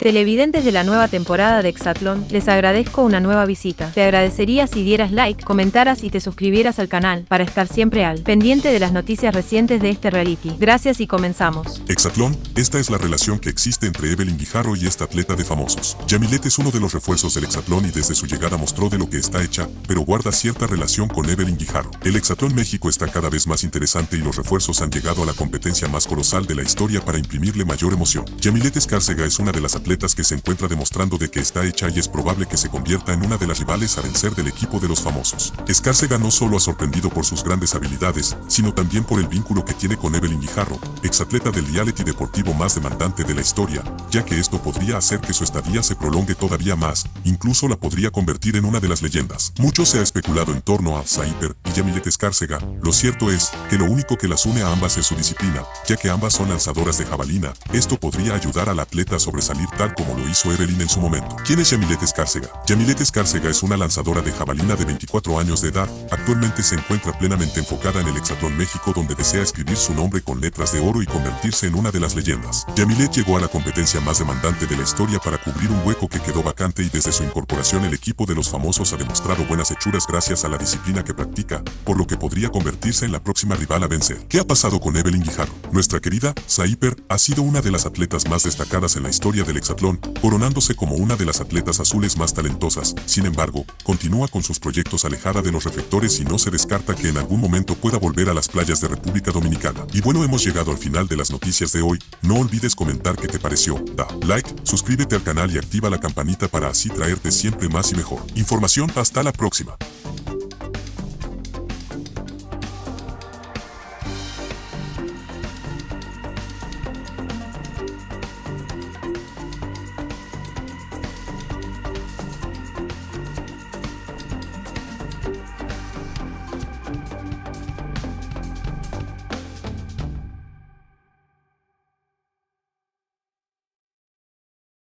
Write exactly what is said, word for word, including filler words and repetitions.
Televidentes de la nueva temporada de Hexatlón, les agradezco una nueva visita. Te agradecería si dieras like, comentaras y te suscribieras al canal para estar siempre al pendiente de las noticias recientes de este reality. Gracias y comenzamos. Hexatlón, esta es la relación que existe entre Evelyn Guijarro y esta atleta de famosos. Yamilet es uno de los refuerzos del Hexatlón y desde su llegada mostró de lo que está hecha, pero guarda cierta relación con Evelyn Guijarro. El Hexatlón México está cada vez más interesante y los refuerzos han llegado a la competencia más colosal de la historia para imprimirle mayor emoción. Yamilet Escárcega es una de las atletas que se encuentra demostrando de que está hecha y es probable que se convierta en una de las rivales a vencer del equipo de los famosos. Escárcega no solo ha sorprendido por sus grandes habilidades, sino también por el vínculo que tiene con Evelyn Guijarro, exatleta del reality deportivo más demandante de la historia, ya que esto podría hacer que su estadía se prolongue todavía más, incluso la podría convertir en una de las leyendas. Mucho se ha especulado en torno a Saiper y Yamilet Escárcega. Lo cierto es que lo único que las une a ambas es su disciplina, ya que ambas son lanzadoras de jabalina. Esto podría ayudar al atleta a sobresalir tal como lo hizo Evelyn en su momento. ¿Quién es Yamilet Escárcega? Yamilet Escárcega es una lanzadora de jabalina de veinticuatro años de edad. Actualmente se encuentra plenamente enfocada en el Hexatlón México, donde desea escribir su nombre con letras de oro y convertirse en una de las leyendas. Yamilet llegó a la competencia más demandante de la historia para cubrir un hueco que quedó vacante y desde su incorporación el equipo de los famosos ha demostrado buenas hechuras gracias a la disciplina que practica, por lo que podría convertirse en la próxima rival a vencer. ¿Qué ha pasado con Evelyn Guijarro? Nuestra querida Saiper ha sido una de las atletas más destacadas en la historia del Hexatlón, coronándose como una de las atletas azules más talentosas. Sin embargo, continúa con sus proyectos alejada de los reflectores y no se descarta que en algún momento pueda volver a las playas de República Dominicana. Y bueno, hemos llegado al final de las noticias de hoy. No olvides comentar qué te pareció, da like, suscríbete al canal y activa la campanita para así traerte siempre más y mejor información. Hasta la próxima.